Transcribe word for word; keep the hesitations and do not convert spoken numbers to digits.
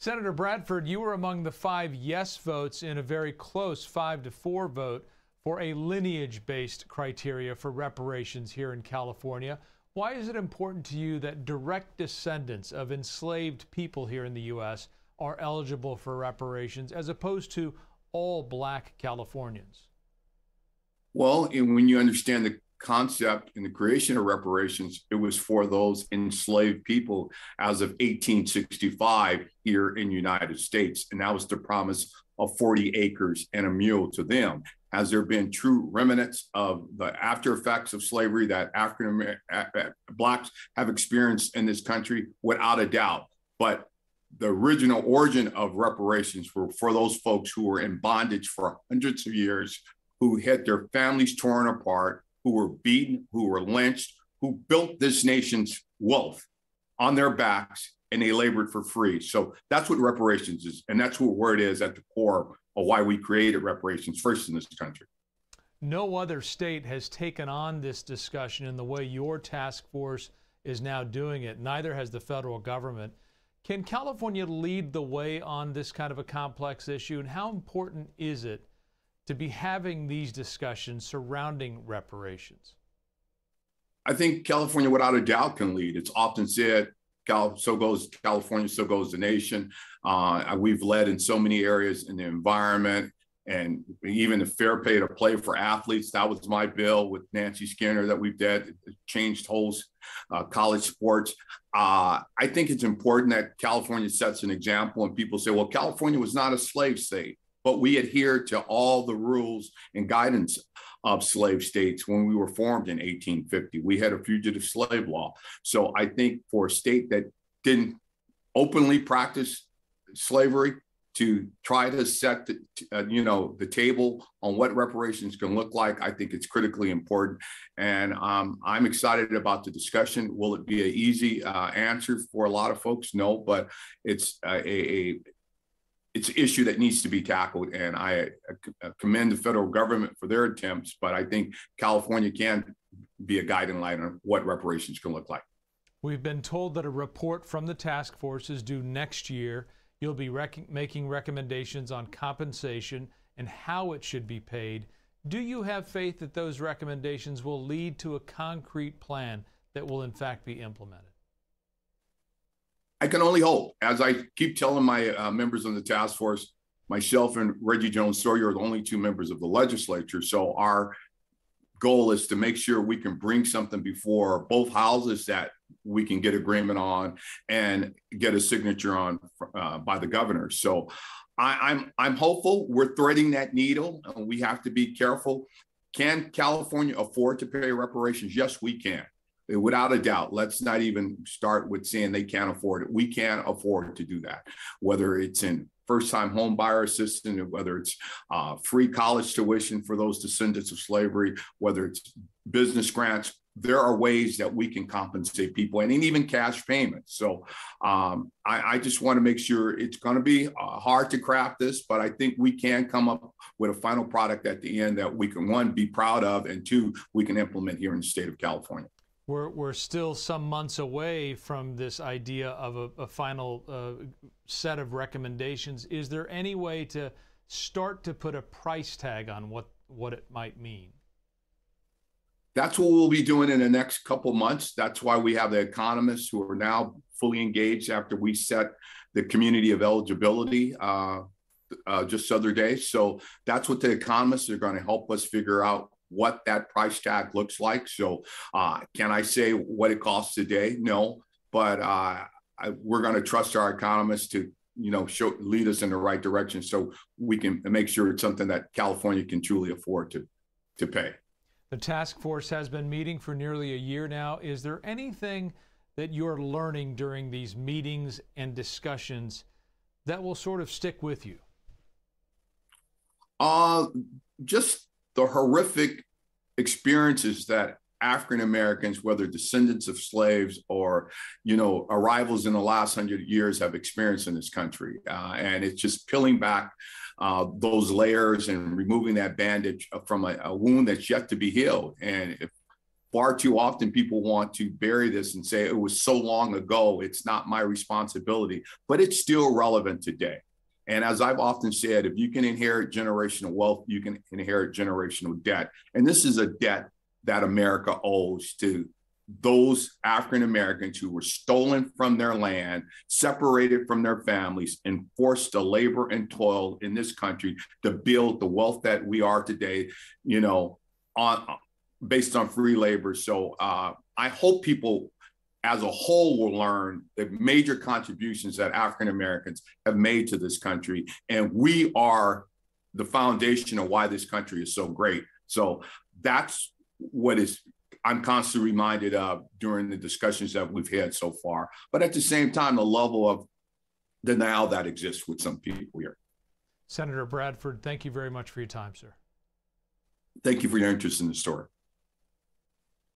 Senator Bradford, you were among the five yes votes in a very close five to four vote for a lineage-based criteria for reparations here in California. Why is it important to you that direct descendants of enslaved people here in the U S are eligible for reparations as opposed to all black Californians? Well, and when you understand the concept in the creation of reparations, it was for those enslaved people as of eighteen sixty-five here in the United States. And that was the promise of forty acres and a mule to them. Has there been true remnants of the after effects of slavery that African American blacks have experienced in this country? Without a doubt. But the original origin of reparations were for those folks who were in bondage for hundreds of years, who had their families torn apart, who were beaten, who were lynched, who built this nation's wealth on their backs, and they labored for free. So that's what reparations is, and that's what where it is at the core of why we created reparations first in this country. No other state has taken on this discussion in the way your task force is now doing it. Neither has the federal government. Can California lead the way on this kind of a complex issue, and how important is it to be having these discussions surrounding reparations? I think California, without a doubt, can lead. It's often said, Cal, so goes California, so goes the nation. Uh, we've led in so many areas in the environment and even the fair pay to play for athletes. That was my bill with Nancy Skinner that we did. It changed whole uh, college sports. Uh, I think it's important that California sets an example, and people say, well, California was not a slave state, but we adhered to all the rules and guidance of slave states when we were formed in eighteen fifty. We had a fugitive slave law. So I think for a state that didn't openly practice slavery to try to set the, uh, you know, the table on what reparations can look like, I think it's critically important. And um, I'm excited about the discussion. Will it be an easy uh, answer for a lot of folks? No, but it's uh, a, a it's an issue that needs to be tackled, and I commend the federal government for their attempts, but I think California can be a guiding light on what reparations can look like. We've been told that a report from the task force is due next year. You'll be rec- making recommendations on compensation and how it should be paid. Do you have faith that those recommendations will lead to a concrete plan that will in fact be implemented? I can only hope. As I keep telling my uh, members of the task force, myself and Reggie Jones-Sawyer are the only two members of the legislature. So our goal is to make sure we can bring something before both houses that we can get agreement on and get a signature on uh, by the governor. So I, I'm I'm hopeful. We're threading that needle. And we have to be careful. Can California afford to pay reparations? Yes, we can. Without a doubt. Let's not even start with saying they can't afford it. We can afford to do that, whether it's in first-time home buyer assistance, whether it's uh, free college tuition for those descendants of slavery, whether it's business grants. There are ways that we can compensate people, and even cash payments. So um, I, I just want to make sure it's going to be uh, hard to craft this, but I think we can come up with a final product at the end that we can, one, be proud of, and two, we can implement here in the state of California. We're, we're still some months away from this idea of a, a final uh, set of recommendations. Is there any way to start to put a price tag on what, what it might mean? That's what we'll be doing in the next couple months. That's why we have the economists who are now fully engaged after we set the community of eligibility uh, uh, just the other day. So that's what the economists are going to help us figure out what that price tag looks like. So uh, can I say what it costs today? No, but uh, I, we're going to trust our economists to, you know, show, lead us in the right direction so we can make sure it's something that California can truly afford to, to pay. The task force has been meeting for nearly a year now. Is there anything that you're learning during these meetings and discussions that will sort of stick with you? Uh, just the horrific experiences that African Americans, whether descendants of slaves or, you know, arrivals in the last hundred years, have experienced in this country. Uh, and it's just peeling back uh, those layers and removing that bandage from a, a wound that's yet to be healed. And if far too often people want to bury this and say it was so long ago, it's not my responsibility, but it's still relevant today. And as I've often said, if you can inherit generational wealth, you can inherit generational debt. And this is a debt that America owes to those African Americans who were stolen from their land, separated from their families, and forced to labor and toil in this country to build the wealth that we are today, you know, on based on free labor. So uh, I hope people as a whole will learn the major contributions that African Americans have made to this country. And we are the foundation of why this country is so great. So that's what is I'm constantly reminded of during the discussions that we've had so far. But at the same time, the level of denial that exists with some people here. Senator Bradford, thank you very much for your time, sir. Thank you for your interest in the story.